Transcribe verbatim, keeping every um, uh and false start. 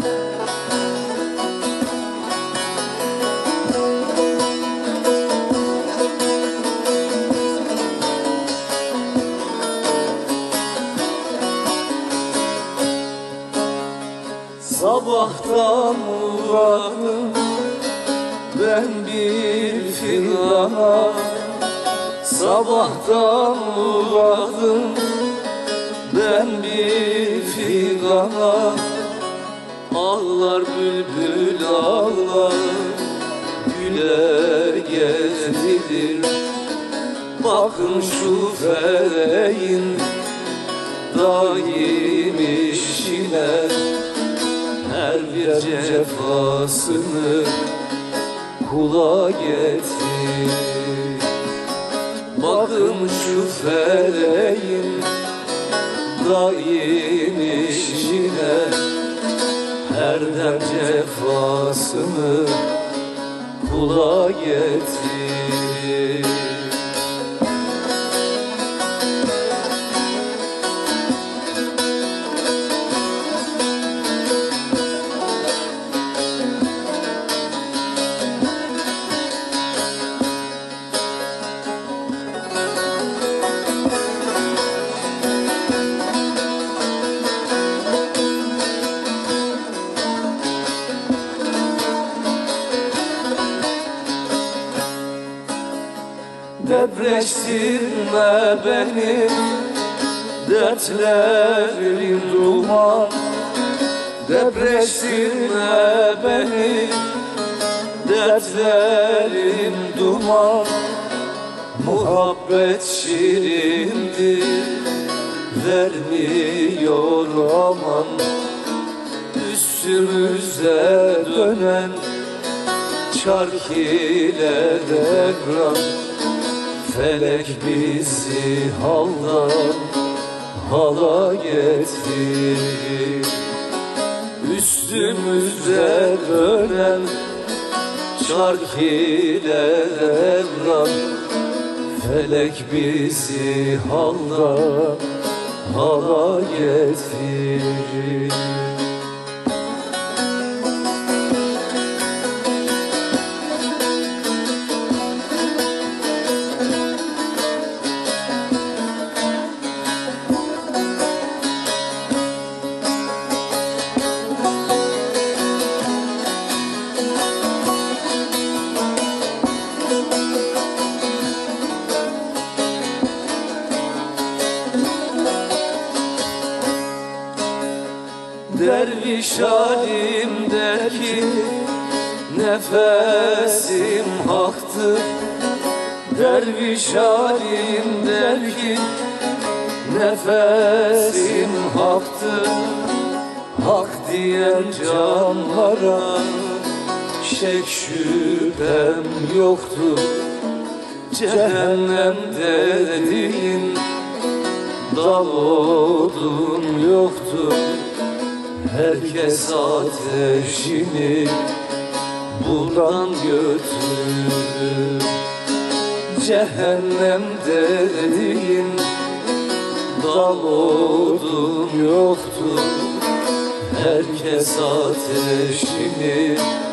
Sabahtan uğradım ben bir figana, sabahtan uğradım ben bir figana. Ağlar bülbül ağlar, güler gecedir. Bakın şu feleğin daim işine, her bir cefasını kula getir. Bakın şu feleğin daim işine, her dem cefasını kula getir. Depreştirme beni, dertlerim duman. Depreştirme beni, dertlerim duman. Muhabbet şirindir, vermiyor aman. Üstümüze dönen çark ile devran. Felek bizi haldan hala getirir. Üstümüze dönen çark ile devran. Felek bizi haldan hala getirir. Derviş halimdeki nefesim haktır. Derviş halimdeki nefesim haktır. Hak diyen canlara şek şüphem yoktur. Cehennem dediğin dal odun yoktur. Herkes ateşini buradan götürür. Cehennem dediğin dal odun yoktur. Herkes ateşini